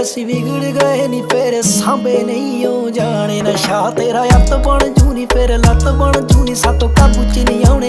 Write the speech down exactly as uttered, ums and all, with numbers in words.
ਅਸੀਂ ਵਿਗੜ ਗਏ ਨੀ ਫੇਰ ਸਾਂਭੇ ਨਹੀਂ ਉਹ ਜਾਣੇ। ਨਸ਼ਾ ਤੇਰਾ ਅੱਤ ਬਣ ਜੂ ਨੀ ਫੇਰ ਲੱਤ ਬਣ ਜੂ ਨੀ, ਸਾਤੋਂ ਕਾਬੂ ਚ ਨਹੀਂ ਆਉਣੀ।